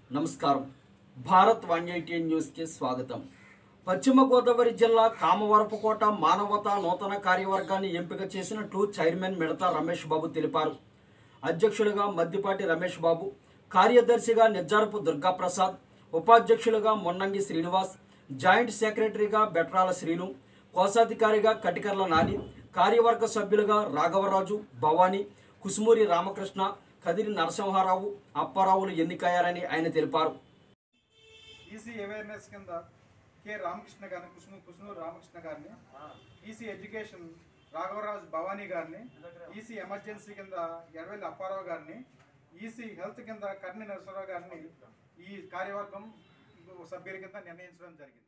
నమస్కారం. భారత్ 180 న్యూస్ కి స్వాగతం. పశ్చిమ గోదావరి జిల్లా కామవరపుకోట మానవతా నూతన కార్యవర్గాన్ని ఎంపిక చేసినట్లు చైర్మన్ మిడతా రమేష్ బాబు తెలిపారు. అధ్యక్షులుగా మద్దిపాటి రమేష్ బాబు, కార్యదర్శిగా నిజ్జారపు దుర్గాప్రసాద్, ఉపాధ్యక్షులుగా మొన్నంగి శ్రీనివాస్, జాయింట్ సెక్రటరీగా బెట్రాల శ్రీను, కోశాధికారిగా కటికర్ల నాని, కార్యవర్గ సభ్యులుగా రాఘవరాజు, భవానీ, కుసుమూరి రామకృష్ణ, కదిరి నరసింహారావు, అప్పారావులు ఎన్నికయ్యారని ఆయన తెలిపారు. ఈసీ అవేర్నెస్ కింద కె రామకృష్ణ గారిని, కుసుమూరి రామకృష్ణ గారిని, ఈసీ ఎడ్యుకేషన్ రాఘవరాజు భవానీ గారిని, ఈసీ ఎమర్జెన్సీ కింద ఎర్వెల్లి అప్పారావు గారిని, ఈసీ హెల్త్ కింద కర్ణి నరసింహారావు గారిని ఈ కార్యవర్గం సభ్యుల కింద నిర్ణయించడం జరిగింది.